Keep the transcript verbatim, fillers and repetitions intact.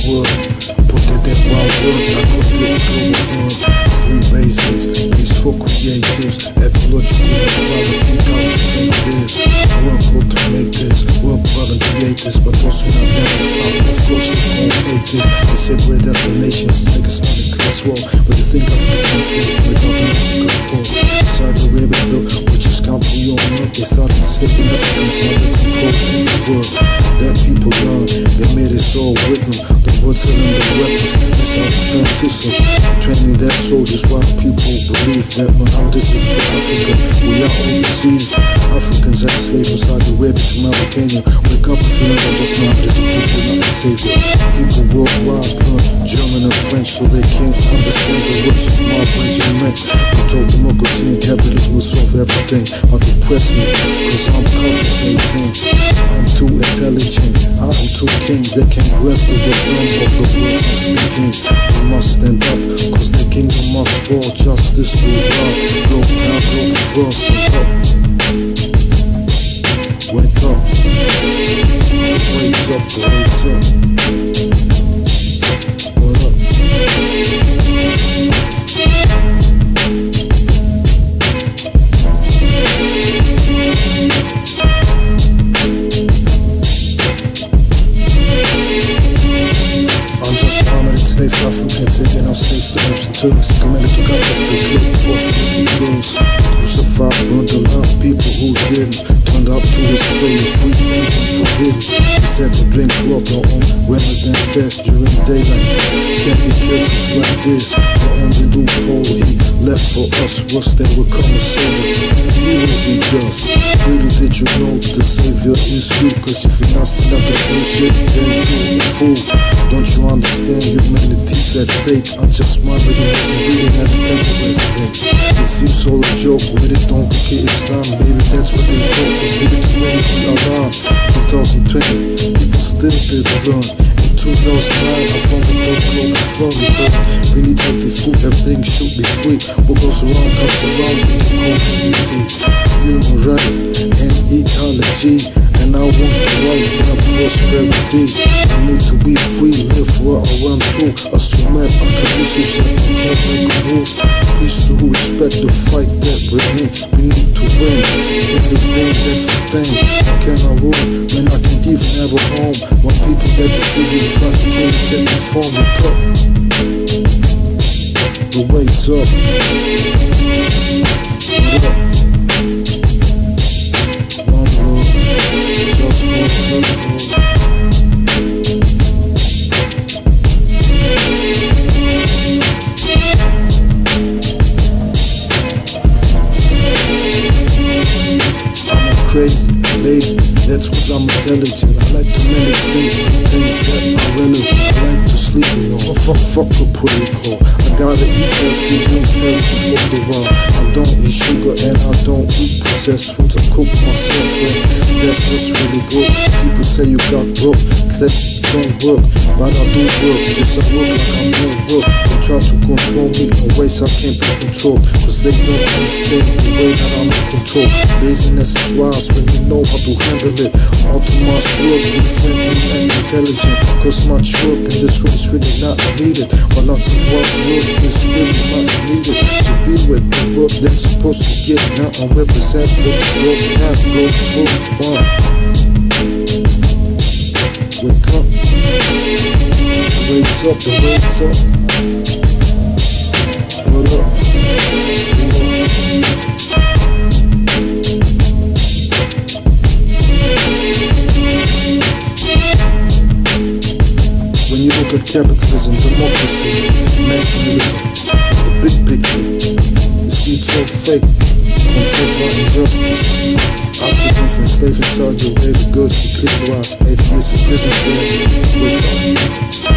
word. Put that that one word, I could get Globalfirm. Free basics, peaceful creatives, ecological equality, cultivate this. Work hard to make this, work hard and create this, but also not down out. Of course they won't hate this. They separate us from nations to make us not a class war. But they think Africa's enslaved by the government of Gospel. Inside the Arabia though, which is country on it, they started enslaving Africans under control of every word that people learn. They made us all with them. The words and the weapons, that's our defense systems. Training their soldiers while people believe that Muhammad is for Africa. We are all deceived. Africans are enslaved inside the Arabia to Mauritania. Wake up and feel like just Muhammad is the people, not the savior. People worldwide learn German and French so they can't understand the words of my French and men. We told democracy and capitalism will solve everything, but they press me, cause I'm cultivating. I'm too intelligent, I'm too king. They can't grasp the wisdom of the words I'm speaking. We must stand up, cause the kingdom must fall. Justice will rise, Globetown, Globalfirm, stand up. Wake up, the wake's up, the wake's up. What up? Enslaved Africans taking our slaves to Arabs and Turks, committed to cut off the clip of little girls. Crucified, burned a lot of people who didn't. Turned up to his way of free thinking forbidden. He said to drink water on women then fast during daylight. Can't be killed just like this. The only loophole he left for us was that we'll come a savior. He will be just. Little did you know the savior is you. Cause if you're not stand up to bullshit, then you're a fool. Don't you understand? Humanity's at stake. I'm just my little lesson reading at the paper yesterday. It seems all a joke, but it don't get it's time. Baby, that's what they thought. But see it when we around twenty twenty, people still didn't learn. In two thousand nine, I founded the Globalfirm. We need healthy food, everything should be free. What goes around comes around with the community. Human rights and ecology. And I want the life and prosperity. I need to be free, live where I want to. Assume that I can research that I can't make a move. Peace to who respect the fight that we're in. We need to win, everything that's the thing. How can I rule when I can't even have a home? When people that deceive you try to kill me, take me from me cup. The wake's up. What up? Crazy, lazy, that's cause I'm intelligent. I like to manage things, do things that are relevant. I like to sleep alone, fuck, fuck a protocol. I gotta eat healthy, drink healthy, walk the world. I don't eat sugar and I don't eat processed foods. I cook myself and that's what's really good. People say you got broke, cause that don't work. But I do work, just I work like I'm doing work. They try to control me in ways I can't be controlled, cause they don't understand the way that I'm in control. Laziness is wise when you know how to handle it. All to my work, be friendly and intelligent. Cause much work in this world is really not needed. But lots of work's work is really much needed. So be with the work that's supposed to get. Now I represent for the broke path, broke foot, bomb. Wake up. The wake's up, the wake's up. What up? See what? At capitalism, democracy, nationalism, from the big picture, you see it's all fake, controlled by injustice. Africans enslaved inside your way, the girls who clitoris, atheists in prison there. Wake up.